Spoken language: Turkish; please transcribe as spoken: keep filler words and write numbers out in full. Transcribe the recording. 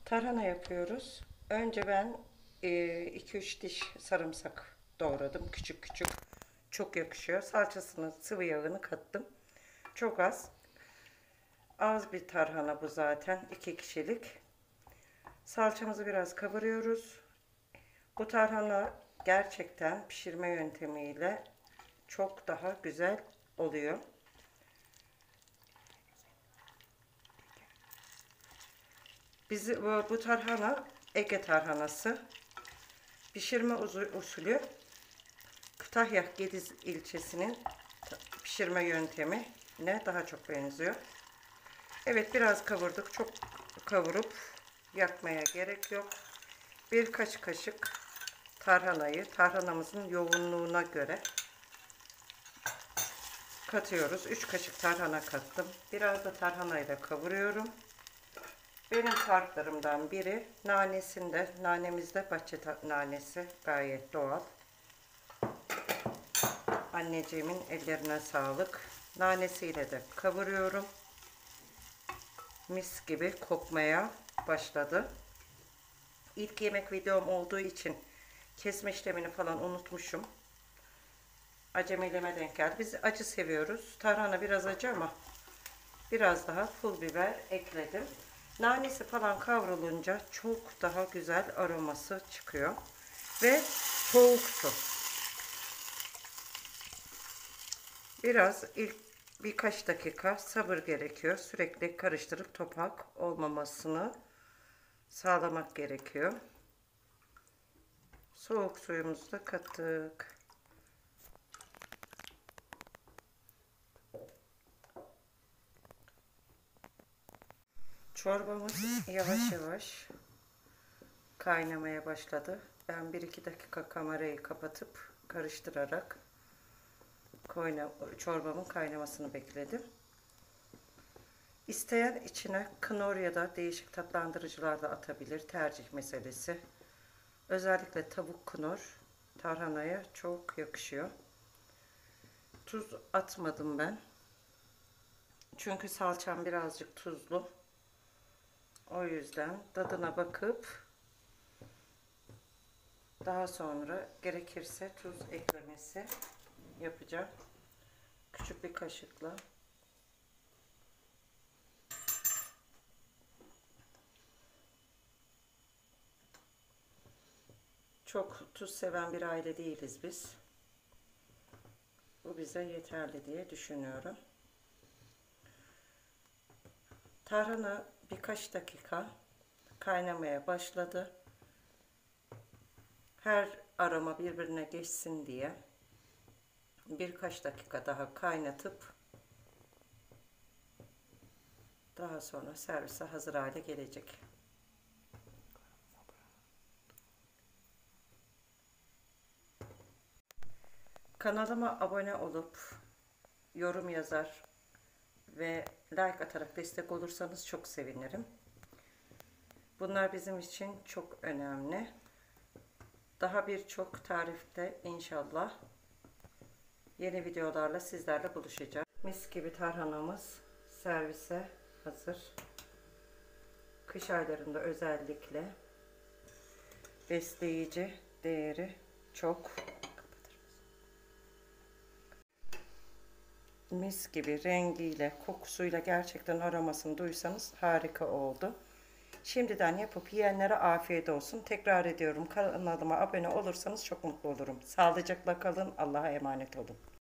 Tarhana yapıyoruz. Önce ben iki üç diş sarımsak doğradım. Küçük küçük. Çok yakışıyor. Salçasını, sıvı yağını kattım. Çok az. Az bir tarhana bu zaten. iki kişilik. Salçamızı biraz kavuruyoruz. Bu tarhana gerçekten pişirme yöntemiyle çok daha güzel oluyor. Bizi bu, bu tarhana Ege tarhanası. Pişirme usulü Kütahya Gediz ilçesinin pişirme yöntemine daha çok benziyor. Evet, biraz kavurduk. Çok kavurup yakmaya gerek yok. Birkaç kaşık tarhanayı tarhanamızın yoğunluğuna göre katıyoruz. üç kaşık tarhana kattım. Biraz da tarhanayla kavuruyorum. Benim tariflerimden biri nanesinde, nanemizde bahçe nanesi, gayet doğal. Anneciğimin ellerine sağlık. Nanesiyle de kavuruyorum. Mis gibi kokmaya başladı. İlk yemek videom olduğu için kesme işlemini falan unutmuşum. Acemiliğime denk geldi. Biz acı seviyoruz. Tarhana biraz acı ama biraz daha pul biber ekledim. Nanesi falan kavrulunca çok daha güzel aroması çıkıyor. Ve soğuk su. Biraz ilk birkaç dakika sabır gerekiyor. Sürekli karıştırıp topak olmamasını sağlamak gerekiyor. Soğuk suyumuzu da kattık. Çorbamız yavaş yavaş kaynamaya başladı. Ben bir iki dakika kamerayı kapatıp karıştırarak çorbamın kaynamasını bekledim. İsteyen içine knorr ya da değişik tatlandırıcılar da atabilir. Tercih meselesi. Özellikle tavuk knorr tarhanaya çok yakışıyor. Tuz atmadım ben. Çünkü salçam birazcık tuzlu. O yüzden tadına bakıp daha sonra gerekirse tuz eklemesi yapacağım. Küçük bir kaşıkla. Çok tuz seven bir aile değiliz biz. Bu bize yeterli diye düşünüyorum. Tarhana birkaç dakika kaynamaya başladı. Her aroma birbirine geçsin diye birkaç dakika daha kaynatıp daha sonra servise hazır hale gelecek. Kanalıma abone olup yorum yazar ve like atarak destek olursanız çok sevinirim. Bunlar bizim için çok önemli. Daha birçok tarifte inşallah yeni videolarla sizlerle buluşacağım. Mis gibi tarhanamız servise hazır. Kış aylarında özellikle besleyici değeri çok. Mis gibi rengiyle, kokusuyla gerçekten aromasını duysanız harika oldu. Şimdiden yapıp yiyenlere afiyet olsun. Tekrar ediyorum, kanalıma abone olursanız çok mutlu olurum. Sağlıcakla kalın. Allah'a emanet olun.